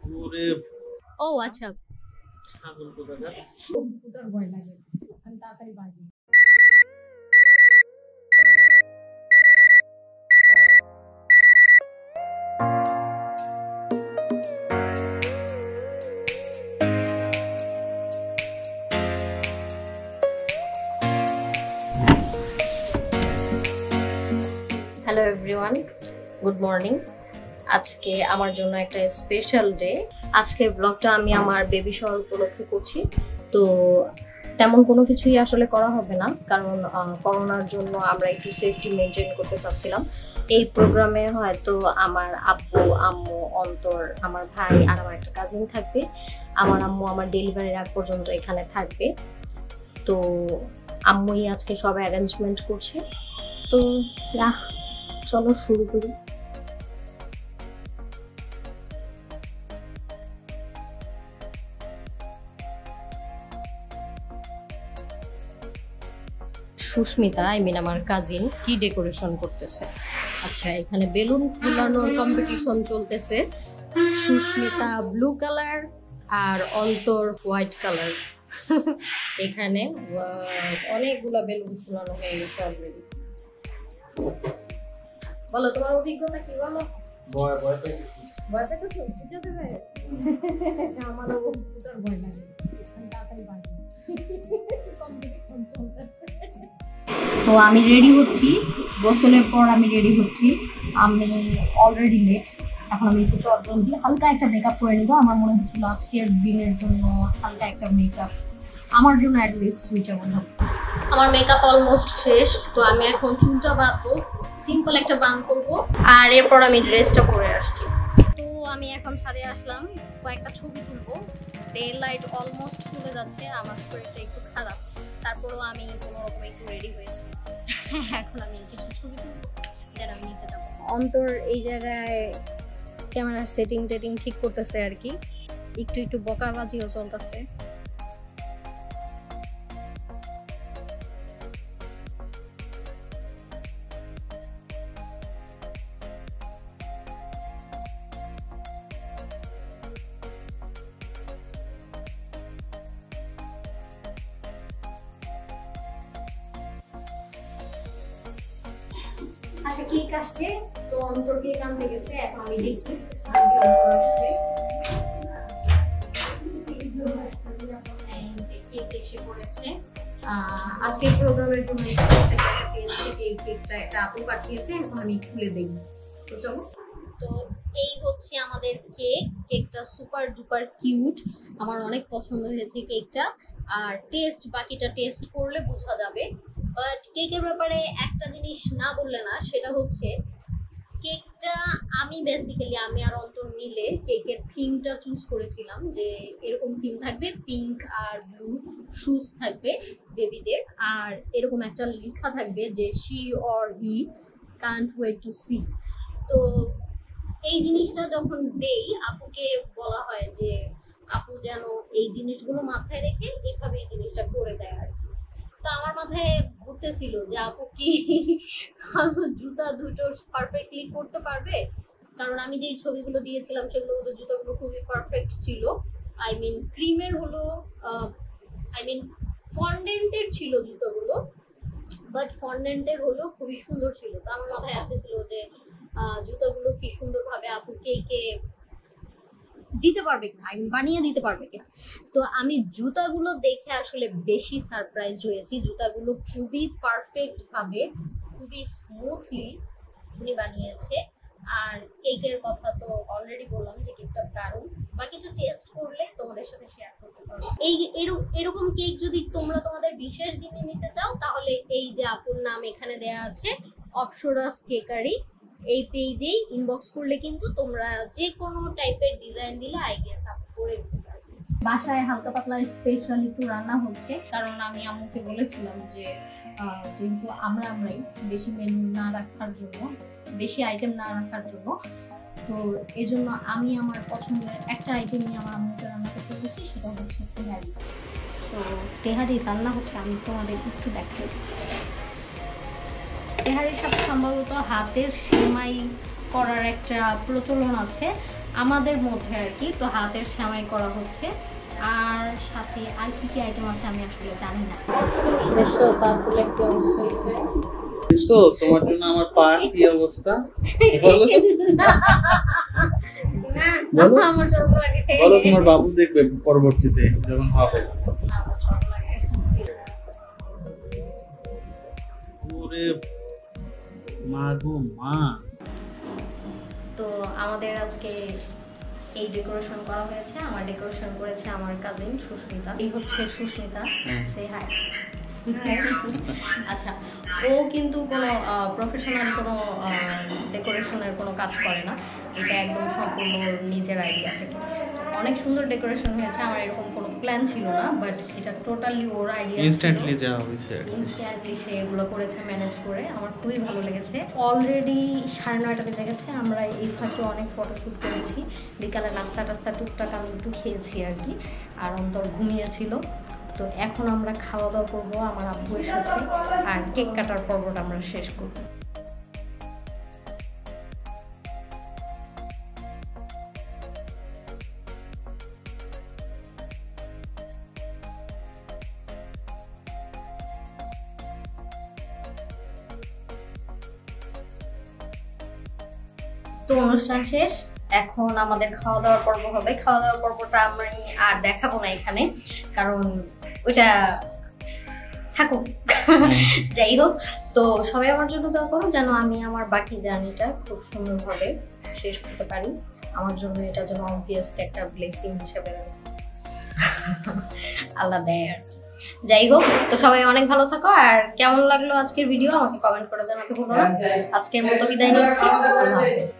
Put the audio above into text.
ওরে ও আচ্ছা ছাগল কোথাকার ফুটার ভয় লাগে আমি তাড়াতাড়ি বাড়ি হ্যালো এভরিওয়ান গুড মর্নিং আজকে আমার জন্য একটা স্পেশাল ডে আজকের ব্লগটা আমি আমার বেবি শাওয়ার উপলক্ষে করছি তো তেমন কোনো কিছুই আসলে করা হবে না কারণ করোনার জন্য আমরা একটু সেফটি মেনটেন করতে চাচ্ছিলাম এই প্রোগ্রামে হয়তো আমার আব্বু আম্মু অন্তর আমার ভাই আর আমার একটা কাজিন থাকবে আমার আম্মু আমার ডেলিভারির আগ পর্যন্ত এখানে থাকবে তো আম্মুই আজকে সব অ্যারেঞ্জমেন্ট করছে তো চলো শুরু করি সুস্মিতা আমার কাজিন কি ডেকোরেশন করতেছে আচ্ছা এখানে বেলুন ফুলানোর কম্পিটিশন চলতেছে সুস্মিতা ব্লু কালার আর অন্তর হোয়াইট কালার এখানে অনেকগুলা বেলুন ফুলানো হয়ে গেছে অলরেডি বলো তোমার অভিজ্ঞতা কি বলো ভয় পেয়েছি ভয় পেতেছো বুঝতে দেবে আমারও ফুটার ভয় লাগে আমি তাড়াতাড়ি বাড়ি কম্পিটিশন চলতেছে তো আমি রেডি হচ্ছি গোসলের পর আমি রেডি হচ্ছি আমি অলরেডি লেট এখন আমি একটু চটজল দিয়ে হালকা একটা মেকআপ করে নিব আমার মনে হচ্ছিল আজকের দিনের জন্য হালকা একটা মেকআপ আমার জন্য অ্যাটলিস্ট সুইটেবল হবে আমার মেকআপ অলমোস্ট শেষ তো আমি এখন চুলটা বাঁধবো সিম্পল একটা বান করবো আর এরপর আমি ড্রেসটা পরে আসছি তো আমি এখন ছাদে আসলাম কয়েকটা ছবি তুলবো ডে লাইট অলমোস্ট চলে যাচ্ছে আমার শরীরটা একটু খারাপ তারপরেও আমি কোনো রকম একটু রেডি হয়েছি এখন আমি কিছু ছবি তুলবো যেন আমি নিচে যাবো অন্তর এই জায়গায় ক্যামেরার সেটিং টেটিং ঠিক করতেছে আর কি একটু একটু বকাবাজিও চলতেছে আচ্ছা কেক আসছে তো অন্তর কেক আনতে গেছে এখন আমি দেখি কেক এসে পড়েছে আজকে প্রোগ্রামের জন্য কেকটা একটা আপু পাঠিয়েছে এখন আমি খুলে দেখব তো চলো তো এই হচ্ছে আমাদের কেকটা সুপার ডুপার কিউট আমার অনেক পছন্দ হয়েছে কেকটা আর বাকিটা টেস্ট করলে বোঝা যাবে বাট কেকের ব্যাপারে একটা জিনিস না বললে না সেটা হচ্ছে কেকটা আমি আর অন্তর মিলে কেকের থিমটা চুজ করেছিলাম যে এরকম থিম থাকবে পিঙ্ক আর ব্লু শুজ থাকবে বেবিদের আর এরকম একটা লেখা থাকবে যে she or he can't wait to see তো এই জিনিসটা যখন দেই আপুকে বলা হয় যে আপু যেন এই জিনিসগুলো মাথায় রেখে এইভাবে এই জিনিসটা করে দেয় আর তো আমার মাথায় ঘুরতেছিল যে আপু কি জুতা দুটো পারফেক্টলি করতে পারবে কারণ আমি যেই ছবিগুলো দিয়েছিলাম সেগুলো মধ্যে জুতাগুলো খুবই পারফেক্ট ছিল ক্রিমের হলো ফন্ডেন্টের ছিল জুতোগুলো বাট ফন্ডেন্টের হলো খুবই সুন্দর ছিল তো আমার মাথায় আসতেছিল যে জুতাগুলো কি সুন্দরভাবে আপু কেকে দিতে পারবে কিনা বানিয়ে দিতে পারবে কিনা তো আমি জুতাগুলো দেখে আসলে বেশি সারপ্রাইজড হয়েছি জুতাগুলো খুবই পারফেক্ট ভাবে খুবই স্মুথলি উনি বানিয়েছে আর কেকের কথা তো অলরেডি বললাম যে কেকটা দারুণ বাকিটা টেস্ট করলে তোমাদের সাথে শেয়ার করতে পারবো এরকম কেক যদি তোমরা তোমাদের বিশেষ দিনে নিতে চাও তাহলে এই যে আপুর নাম এখানে দেয়া আছে অপসরাস কেকারি এই পেজেই ইনবক্স করলে কিন্তু তোমরা যে কোনো টাইপের ডিজাইন দিলে আই গেস আপ করে দিতে পারবে বাসায় হালকা পাতলা স্পেশাল একটু রান্না হচ্ছে কারণ আমি আম্মুকে বলেছিলাম যে যেহেতু আমরাই বেশি মেনু না রাখার জন্য বেশি আইটেম না রাখার জন্য তো এই জন্য আমি আমার পছন্দের একটা আইটেম নিয়ে আমার আম্মুকে রান্না করতে বলেছি সেটা হচ্ছে তেহারি সো তেহারি রান্না হচ্ছে আমি তোমাদের একটু দেখাই তেহারির সাথে সম্ভবত হাতের সেমাই করার একটা প্রচলন আছে আমাদের মধ্যে আর কি। তো হাতের সেমাই করা হচ্ছে, আর সাথে আর কি কি আইটেম আছে আমি আসলে জানি না। দেখছো তারপরে কি অবস্থা হয়েছে, দেখছো তোমার জন্য আমার পা কি অবস্থা। বলো বলো আমার সব লাগে বলো, তোমার বাবু দেখবে পরবর্তীতে যখন হবে। ওরে মা গো মা। তো আমাদের আজকে এই ডেকোরেশন করা হয়েছে, আমার ডেকোরেশন করেছে আমার কাজিন সুস্মিতা। এই হচ্ছে সুস্মিতা, সে হাই। আচ্ছা, ও কিন্তু কোনো প্রফেশনাল কোনো ডেকোরেশনের কোনো কাজ করে না, এটা একদম সম্পূর্ণ নিজের আইডিয়া থেকে। অনেক সুন্দর ডেকোরেশন হয়েছে, আমার এরকম কোনো প্ল্যান ছিল না, বাট এটা টোটালি ওর আইডিয়া, ইনস্ট্যান্টলি যা হইছে, ইনস্ট্যান্টলি সে এগুলো করেছে ম্যানেজ করে। আমার খুবই ভালো লেগেছে। অলরেডি 9:30 বেজে গেছে, আমরা এই ফাঁকে অনেক ফটোশ্যুট করেছি, বিকালে নাস্তা টাস্তা টুকটাক আমি একটু খেয়েছি আর কি, আর অন্তর ঘুমিয়েছিল। তো এখন আমরা খাওয়া দাওয়া করবো, আমার আব্বু এসেছে, আর কেক কাটার পর্বটা আমরা শেষ করবো। তো অনুষ্ঠান শেষ, এখন আমাদের খাওয়া দাওয়ার পর্ব হবে। খাওয়া দাওয়ার পর্বটা আমি আর দেখাবো না এখানে, কারণ ওইটা থাকুক। যাই হোক, তো সবাই আমার জন্য দোয়া করো যেন আমি আমার বাকি জার্নিটা খুব সুন্দরভাবে শেষ করতে পারি। আমার জন্য এটা যেন অবভিয়াসলি একটা ব্লেসিং হিসেবে আল্লাহ দেয় আর কি। যাই হোক, তো সবাই অনেক ভালো থাকো, আর কেমন লাগলো আজকের ভিডিও আমাকে কমেন্ট করে জানাতে ভুলো না। আজকের মতো বিদায় নিচ্ছি, আল্লাহ হাফেজ।